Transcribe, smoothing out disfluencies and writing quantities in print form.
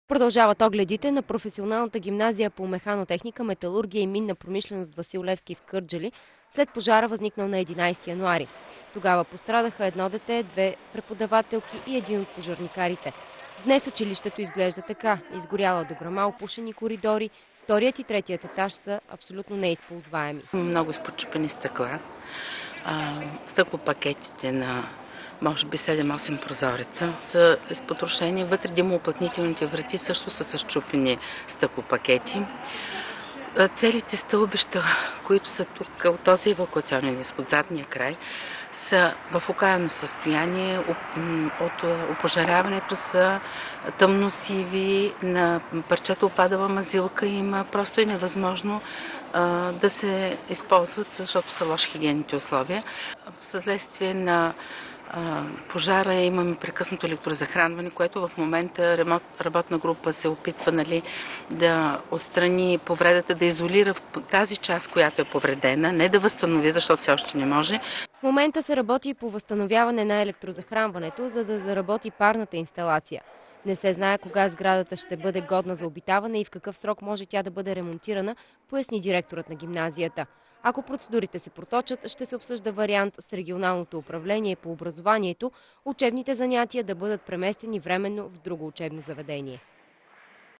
Продължават огледите на професионалната гимназия по механотехника, металургия и минна промишленост Васил Левски в Кърджали след пожара, възникнал на 11 януари. Тогава пострадаха едно дете, две преподавателки и един от пожарникарите. Днес училището изглежда така. Изгоряла дограма, опушени коридори, вторият и третият етаж са абсолютно неизползваеми. Много изпочупени стъкла. Стъклопакетите на може би 7-8 прозореца са изпотрошени. Вътре димоуплътнителните врати също са с счупени стъклопакети. Целите стълбища, които са тук от този евакуационен изход, задния край, са в окаяно състояние. От опожаряването са тъмносиви, на парчета опадала мазилка има. Просто е невъзможно да се използват, защото са лоши хигиенните условия. В следствие на пожара имаме прекъснато електрозахранване, което в момента работна група се опитва да отстрани повредата, да изолира тази част, която е повредена, не да възстанови, защото все още не може. В момента се работи по възстановяване на електрозахранването, за да заработи парната инсталация. Не се знае кога сградата ще бъде годна за обитаване и в какъв срок може тя да бъде ремонтирана, поясни директорът на гимназията. Ако процедурите се проточат, ще се обсъжда вариант с регионалното управление по образованието учебните занятия да бъдат преместени временно в друго учебно заведение.